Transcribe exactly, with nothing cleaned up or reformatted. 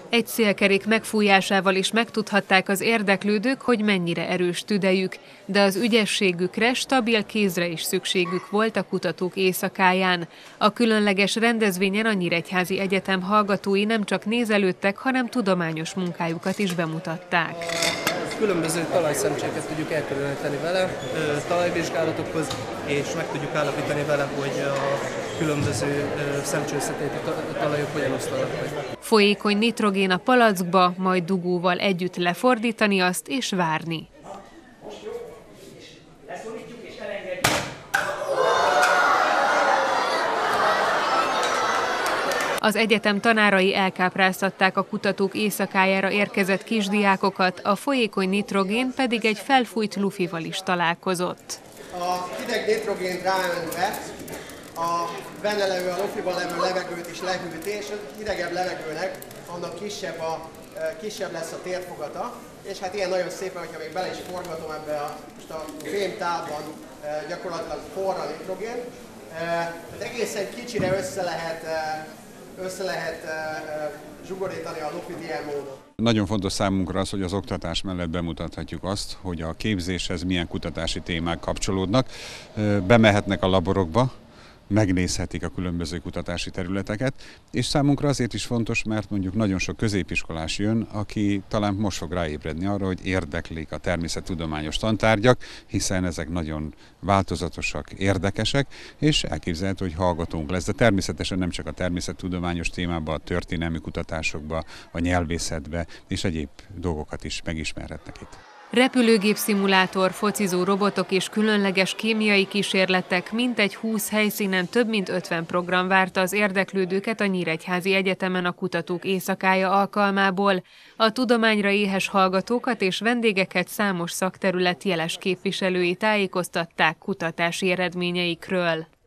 Egy szélkerék megfújásával is megtudhatták az érdeklődők, hogy mennyire erős tüdejük, de az ügyességükre, stabil kézre is szükségük volt a kutatók éjszakáján. A különleges rendezvényen a Nyíregyházi Egyetem hallgatói nem csak nézelődtek, hanem tudományos munkájukat is bemutatták. Különböző talajszemcséket tudjuk elkülöníteni vele, talajvizsgálatokhoz, és meg tudjuk állapítani vele, hogy a különböző szemcsőszetéti talajok hogyan oszlanak meg. Folyékony nitrogén a palackba, majd dugóval együtt lefordítani azt és várni. Az egyetem tanárai elkápráztatták a kutatók éjszakájára érkezett kisdiákokat, a folyékony nitrogén pedig egy felfújt lufival is találkozott. A hideg nitrogént ráöntve a benne levő, a lufiban levő levegőt is lehűti, és a hidegebb levegőnek annak kisebb, a, kisebb lesz a térfogata, és hát ilyen nagyon szépen, hogyha még bele is forgatom ebbe a, most a fémtálban gyakorlatilag forra a nitrogén, egészen kicsire össze lehet össze lehet zsugorítani a lufit ilyen módon. Nagyon fontos számunkra az, hogy az oktatás mellett bemutathatjuk azt, hogy a képzéshez milyen kutatási témák kapcsolódnak. Bemehetnek a laborokba, megnézhetik a különböző kutatási területeket, és számunkra azért is fontos, mert mondjuk nagyon sok középiskolás jön, aki talán most fog ráébredni arra, hogy érdeklik a természettudományos tantárgyak, hiszen ezek nagyon változatosak, érdekesek, és elképzelhető, hogy hallgatónk lesz. De természetesen nem csak a természettudományos témában, a történelmi kutatásokba, a nyelvészetbe és egyéb dolgokat is megismerhetnek itt. Repülőgép szimulátor, focizó robotok és különleges kémiai kísérletek, mintegy húsz helyszínen több mint ötven program várta az érdeklődőket a Nyíregyházi Egyetemen a kutatók éjszakája alkalmából. A tudományra éhes hallgatókat és vendégeket számos szakterület jeles képviselői tájékoztatták kutatási eredményeikről.